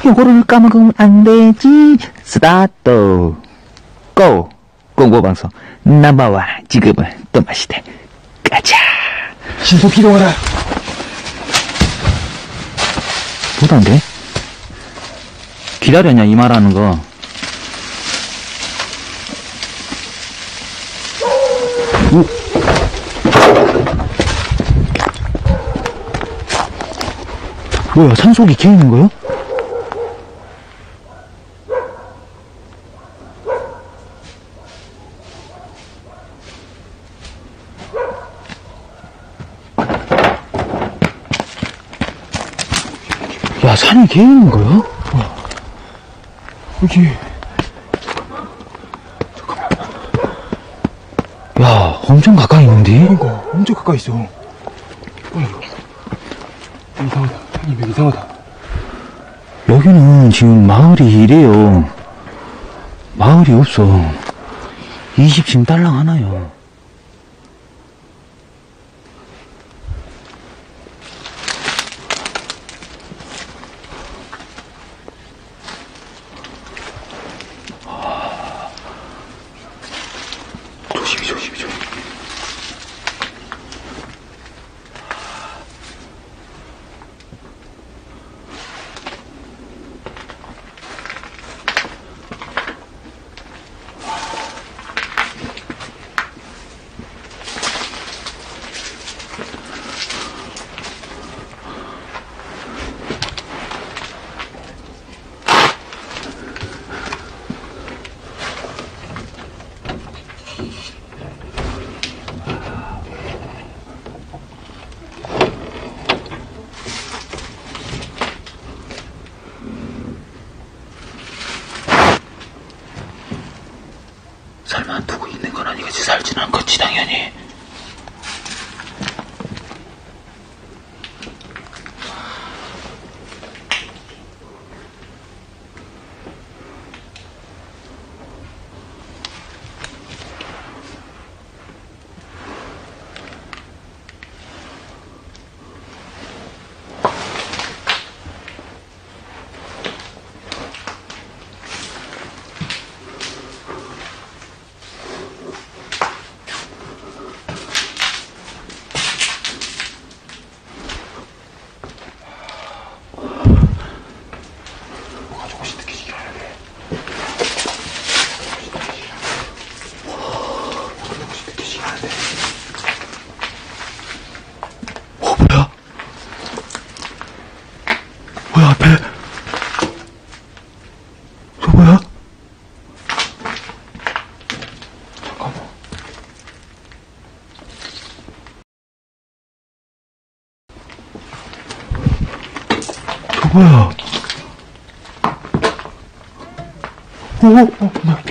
요거를 까먹으면 안 되지. 스타트. 고! 공보방송 넘버원. 지금은 또 맛이대. 가자. 신속 이동하라. 보던데? 기다렸냐 이 말하는 거. 뭐야, 산속이 개 있는 거요? 야, 산에 개 있는 거요? 여기. 야, 엄청 가까이 있는데? 그러니까 엄청 가까이 있어. 뭐야 이거. 이상하다. 형님 여기 이상하다. 여기는 지금 마을이 이래요. 마을이 없어. 20층 딸랑 하나요. 조심히 조심히 조심히. 설마 두고 있는 건 아니겠지. 살진 않겠지 당연히. 뭐가 조금씩 느껴지게 해야 돼. 뭐가 조금씩 느껴지게 해야 돼. 뭐야? 뭐야 앞에? 저 뭐야? 잠깐만. 저 뭐야? 뭐야.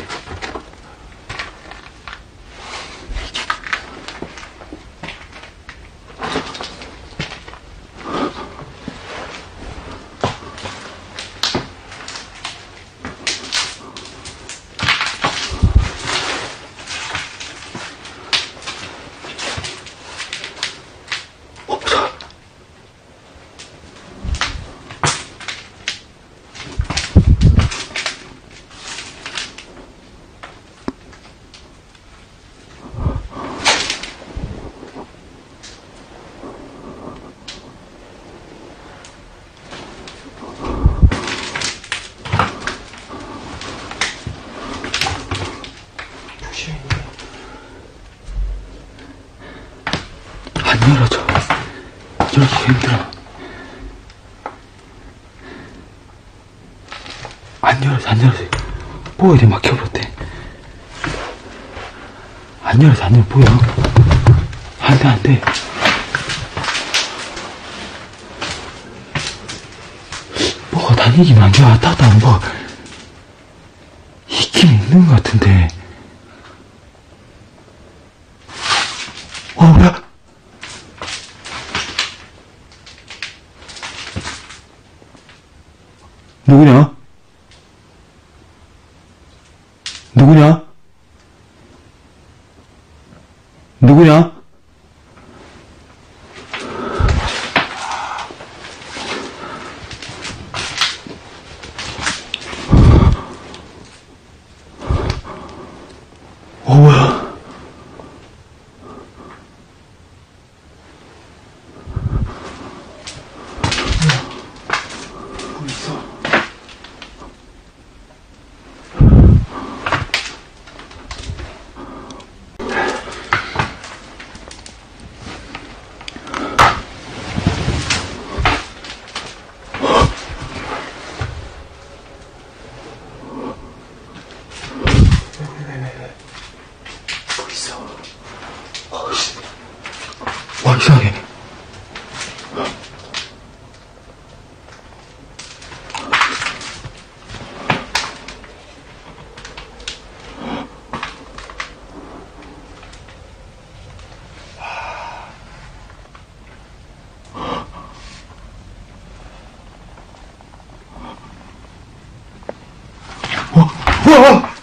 없어. 조심히. 안 열어져. 열기 힘들어. 안 열어져, 안 열어져. 뭐가 이래 막혀버렸대. 안 열어져, 안 열어. 뭐야? 안 돼, 안 돼. 뭐가 다니긴 안 돼. 왔다 갔다 하는 거. 있긴 있는 것 같은데. 뭐야? 누구냐? 누구냐? 누구냐? 뭐야? 뭐 있어? 뭐 있어? 와, 이상해. 와!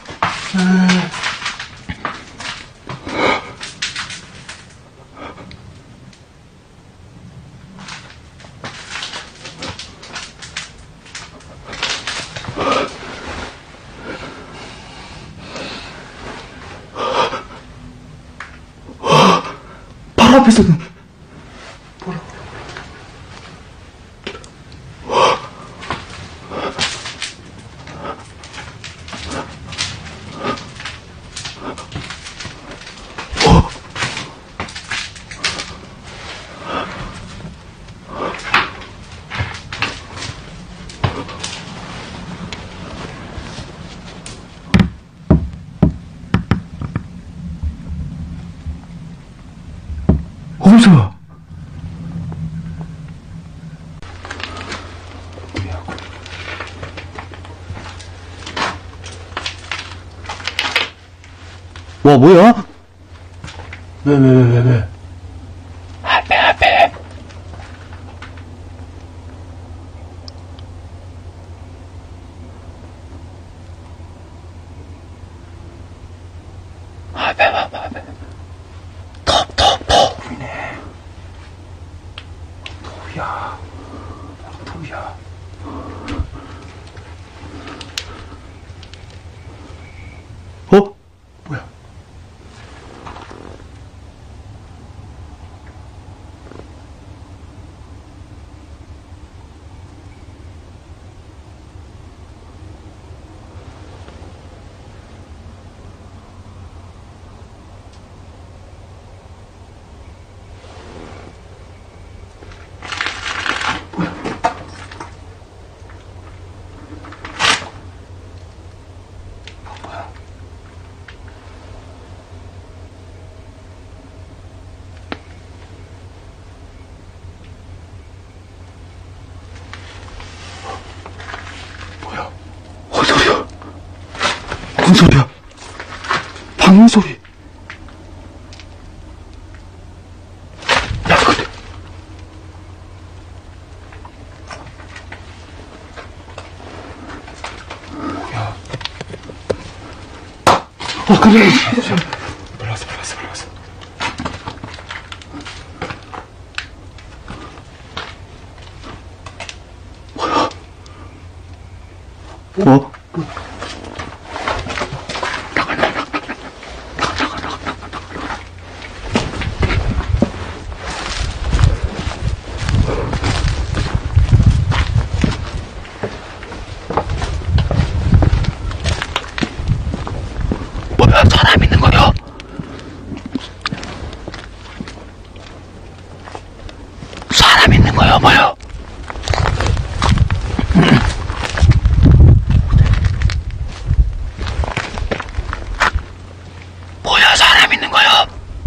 바로 앞에서는 뭐라고? 어디서? 와, 뭐야? 왜? 앞에. 앞에. 더. 보이네. 도야. 도야. 어? 뭐야? 뭐야? 소리야? 무슨 소리야? 방울 소리. 야, 근데. 뭐야? 그래. 몰랐어. 뭐? 뭐야, 사람 있는 거요? 사람 있는 거요, 뭐요? 뭐야, 사람 있는 거요?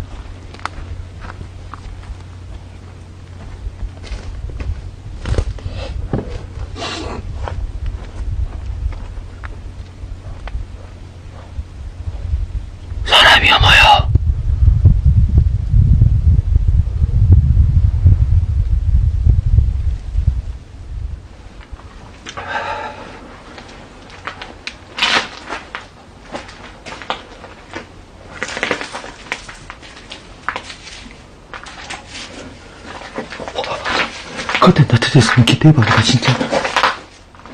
사람이요, 뭐요? 컨텐츠 됐으면 기대해봐. 나 진짜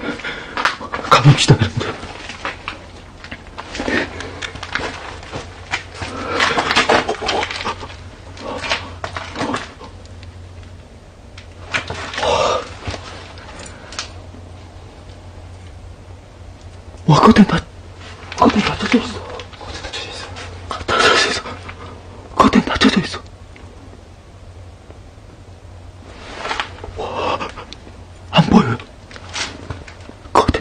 가봅시다, 여러분들. 와, 겉에 닫혀져 있어. 닫혀져 있어. 겉에 닫혀져 있어. 와, 안 보여요. 겉에.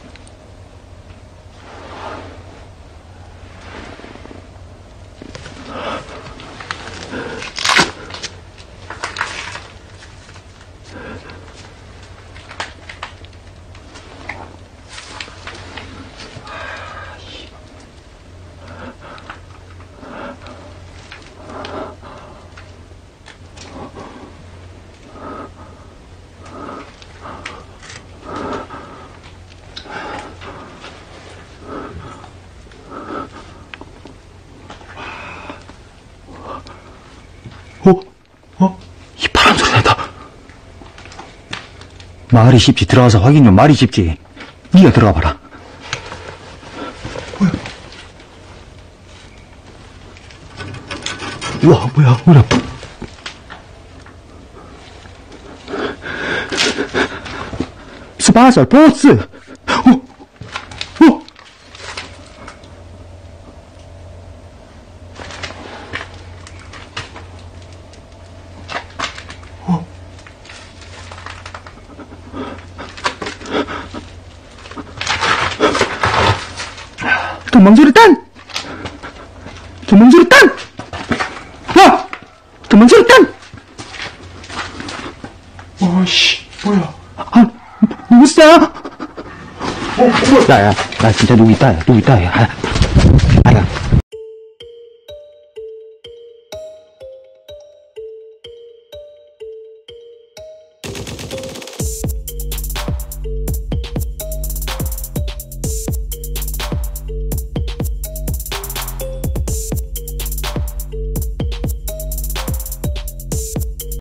이 바람 소리 난다. 말이 쉽지. 들어가서 확인 좀. 말이 쉽지. 네가 들어가 봐라. 우와, 뭐야. 스파설 보스. 도망치랬단! 와! 도망치랬단! 와씨, 뭐야. 아, 누구세요? 야, 진짜 누구 있다, 야.